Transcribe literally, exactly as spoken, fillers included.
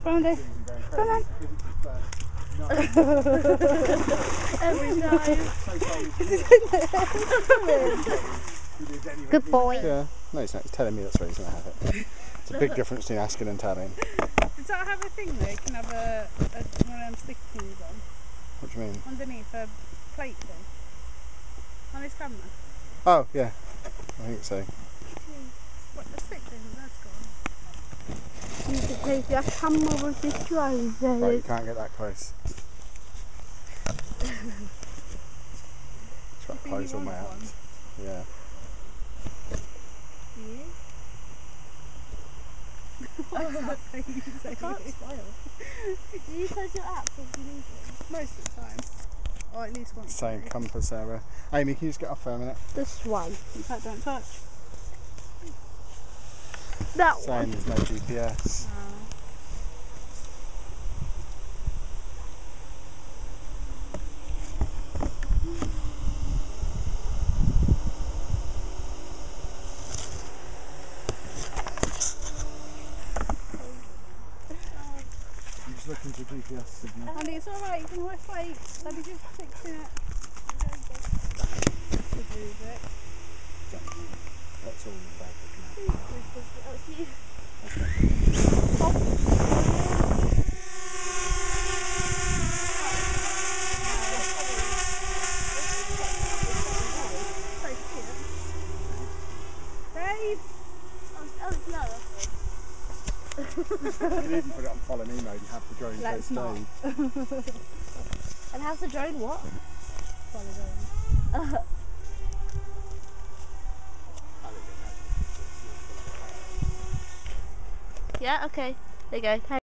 Come on, Dave. Come on. Every time. Good boy. Yeah. No, he's not. He's telling me that's where he's going to have it. It's a big difference between asking and telling. Does that have a thing though? You can have a, a one of them sticky things on What do you mean? underneath a plate thing on his camera. Oh, yeah. I think so. What, the stick thing? That's gone. You can take your camera with the drone. Right, you can't get that close. Try to think close he all my wants hands. Yeah. Yeah. What's that thing you say? I can't smile. Do you close your app or do you need it? Most of the time. Or at least once. Same compass error. Amy, can you just get off for a minute? This one. In fact, don't touch. That Saying one. there's no G P S. No. I'm just looking for G P S signal. Andy, it's alright, you can always wait. Let me just fix it. Remove it. That's all in the bag. Dave! Oh, it's no. You can even put it on follow me mode and have the drone Let's face not. Dave. And how's the drone what? Follow those. Yeah, okay. There you go.